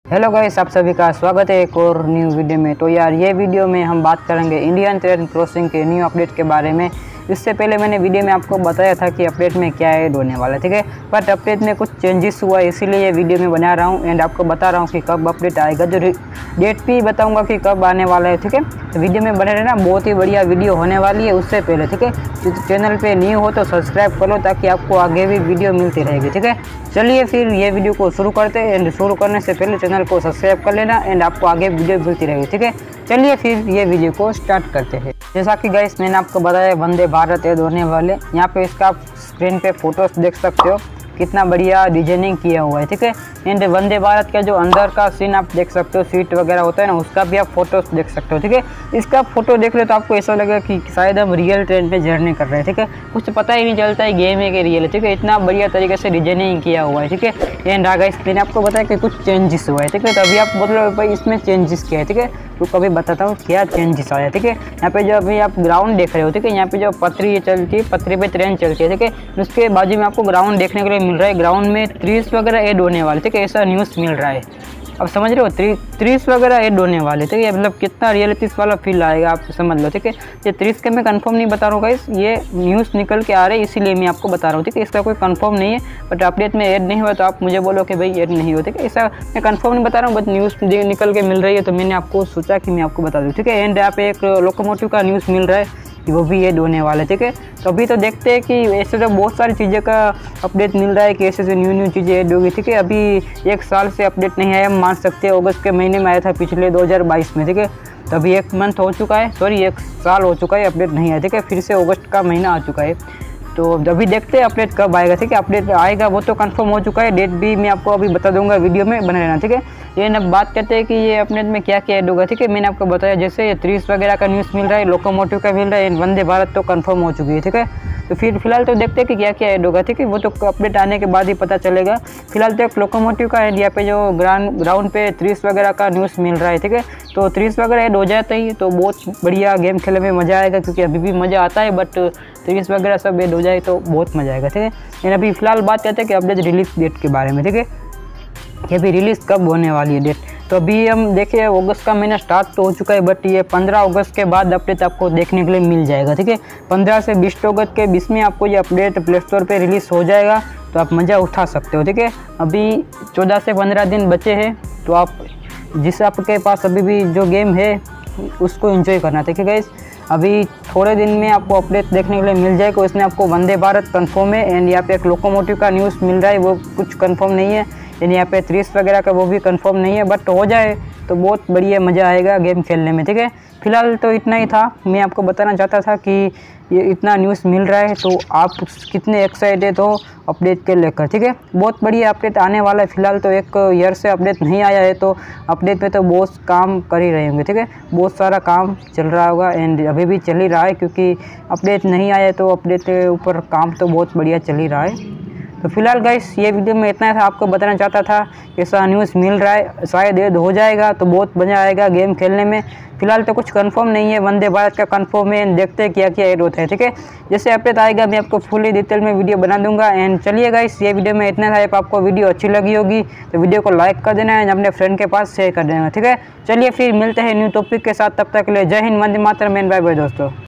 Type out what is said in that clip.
Hello guys, आप सभी का स्वागत है एक और न्यू वीडियो में। तो यार ये वीडियो में हम बात करेंगे इंडियन ट्रेन क्रॉसिंग के न्यू अपडेट के बारे में। इससे पहले मैंने वीडियो में आपको बताया था कि अपडेट में क्या ऐड होने वाला है, ठीक है। बट अपडेट में कुछ चेंजेस हुआ है, इसीलिए ये वीडियो में बना रहा हूँ एंड आपको बता रहा हूँ कि कब अपडेट आएगा। जो डेट भी बताऊँगा कि कब आने वाला है, ठीक है। तो वीडियो में बने रहना, बहुत ही बढ़िया वीडियो होने वाली है। उससे पहले ठीक है, चैनल पर न्यू हो तो सब्सक्राइब करो ताकि आपको आगे भी वीडियो मिलती रहेगी, ठीक है। चलिए फिर ये वीडियो को शुरू करते हैं एंड शुरू करने से पहले चैनल को सब्सक्राइब कर लेना एंड आपको आगे वीडियो मिलती रहेगी, ठीक है। चलिए फिर ये वीडियो को स्टार्ट करते हैं। जैसा कि गाइस मैंने आपको बताया वंदे भारत ऐड होने वाले, यहाँ पे इसका आप स्क्रीन पे फोटोज देख सकते हो, कितना बढ़िया डिजाइनिंग किया हुआ है, ठीक है। एंड वंदे भारत का जो अंदर का सीन आप देख सकते हो, सीट वगैरह होता है ना, उसका भी आप फोटोज देख सकते हो, ठीक है। इसका फोटो देख ले तो आपको ऐसा लगेगा कि शायद हम रियल ट्रेन पे जर्नी कर रहे हैं, ठीक है। कुछ पता ही नहीं चलता है गेम है कि रियल है, ठीक है। इतना बढ़िया तरीके से डिजाइनिंग किया हुआ है, ठीक है। एंड गाइस मैंने आपको बताया कि कुछ चेंजेस हुआ है, ठीक है। तो अभी आप बोलो भाई इसमें चेंजेस क्या है, ठीक है। तो कभी बताता हूँ क्या चेंजेस आया, ठीक है। यहाँ पे जो अभी आप ग्राउंड देख रहे हो, ठीक है, यहाँ पे जो पटरी चलती है, पटरी पे ट्रेन चलती है, ठीक है। उसके बाजू में आपको ग्राउंड देखने के लिए मिल रहा है। ग्राउंड में ट्रीज वगैरह ऐड होने वाले, ठीक है, ऐसा न्यूज़ मिल रहा है। अब समझ रहे हो, ट्रीज वगैरह ऐड होने वाले, ठीक है। मतलब कितना रियलिटीज वाला फील आएगा आप समझ लो, ठीक है। ये ट्रीज के मैं कंफर्म नहीं बता रहा हूँ गाइस, ये न्यूज़ निकल के आ रहे हैं इसीलिए मैं आपको बता रहा हूँ, ठीक है। इसका कोई कंफर्म नहीं है, बट अपडेट में ऐड नहीं हुआ तो आप मुझे बोलो कि भाई ऐड नहीं हो, ठीक है। ऐसा मैं कंफर्म नहीं बता रहा हूँ, बट न्यूज़ निकल के मिल रही है तो मैंने आपको सोचा कि मैं आपको बता दूँ, ठीक है। एंड यहाँ पे एक लोकोमोटिव का न्यूज़ मिल रहा है कि वो भी ऐड होने वाला है, ठीक है। तो अभी तो देखते हैं कि ऐसे तो बहुत सारी चीज़ें का अपडेट मिल रहा है कि ऐसे न्यू चीज़ें ऐड होगी, ठीक है। अभी एक साल से अपडेट नहीं आया, हम मान सकते हैं अगस्त के महीने में आया था पिछले 2022 में, ठीक है। तो अभी एक मंथ हो चुका है, सॉरी एक साल हो चुका है, अपडेट नहीं आया, ठीक है। फिर से अगस्त का महीना आ चुका है, तो अभी देखते हैं अपडेट कब आएगा, ठीक है। अपडेट आएगा वो तो कंफर्म हो चुका है, डेट भी मैं आपको अभी बता दूंगा, वीडियो में बने रहना, ठीक है। ये अब बात करते हैं कि ये अपडेट में क्या क्या ऐड होगा, ठीक है। मैंने आपको बताया जैसे ये ट्रीज वगैरह का न्यूज़ मिल रहा है, लोकोमोटिव का मिल रहा है, वंदे भारत तो कंफर्म हो चुकी है, ठीक है। तो फिर फिलहाल तो देखते हैं कि क्या क्या ऐड होगा, ठीक है। वो तो अपडेट आने के बाद ही पता चलेगा। फिलहाल तो एक लोकोमोटिव का एंड यहाँ पे जो ग्राउंड पे ट्रीज वगैरह का न्यूज़ मिल रहा है, ठीक है। तो ट्रीज वगैरह ऐड हो जाते ही तो बहुत बढ़िया गेम खेलने में मज़ा आएगा, क्योंकि अभी भी मज़ा आता है, बट ट्रीज वगैरह सब ऐड हो जाए तो बहुत मज़ा आएगा, ठीक है। लेकिन अभी फिलहाल बात करते हैं कि अपडेट रिलीज डेट के बारे में, ठीक है, कि अभी रिलीज़ कब होने वाली है डेट। तो अभी हम देखिए अगस्त का महीना स्टार्ट तो हो चुका है, बट ये 15 अगस्त के बाद अपडेट आपको देखने के लिए मिल जाएगा, ठीक है। 15 से 20 अगस्त के बीच में आपको ये अपडेट प्ले स्टोर पे रिलीज़ हो जाएगा, तो आप मज़ा उठा सकते हो, ठीक है। अभी 14 से 15 दिन बचे हैं, तो आप जिस आपके पास अभी भी जो गेम है उसको एंजॉय करना, ठीक है गाइस। अभी थोड़े दिन में आपको अपडेट देखने के लिए मिल जाएगा। इसमें आपको वंदे भारत कंफर्म है एंड यहाँ पे एक लोकोमोटिव का न्यूज़ मिल रहा है, वो कुछ कंफर्म नहीं है। यानी यहाँ पे ट्रीज वगैरह का वो भी कंफर्म नहीं है, बट हो जाए तो बहुत बढ़िया मज़ा आएगा गेम खेलने में, ठीक है। फिलहाल तो इतना ही था, मैं आपको बताना चाहता था कि ये इतना न्यूज़ मिल रहा है तो आप कितने एक्साइटेड हो अपडेट के लेकर, ठीक है। बहुत बढ़िया अपडेट आने वाला है। फिलहाल तो एक ईयर से अपडेट नहीं आया है, तो अपडेट पे तो बहुत काम कर ही रहे होंगे, ठीक है। बहुत सारा काम चल रहा होगा एंड अभी भी चल ही रहा है, क्योंकि अपडेट नहीं आया तो अपडेट के ऊपर काम तो बहुत बढ़िया चल ही रहा है। तो फिलहाल गाइस ये वीडियो में इतना था, आपको बताना चाहता था ऐसा न्यूज़ मिल रहा है, शायद ऐड हो जाएगा तो बहुत मज़ा आएगा गेम खेलने में। फिलहाल तो कुछ कंफर्म नहीं है, वंदे भारत का कंफर्म है, देखते हैं क्या क्या ऐड होता है, ठीक है। जैसे अपडेट आएगा मैं आपको फुली डिटेल में वीडियो बना दूंगा। एंड चलिए गाइस ये वीडियो में इतना था। आपको वीडियो अच्छी लगी होगी तो वीडियो को लाइक कर देना है, अपने फ्रेंड के पास शेयर कर देना, ठीक है। चलिए फिर मिलते हैं न्यू टॉपिक के साथ, तब तक के लिए जय हिंद, वंदे मातरम, बाय बाय दोस्तों।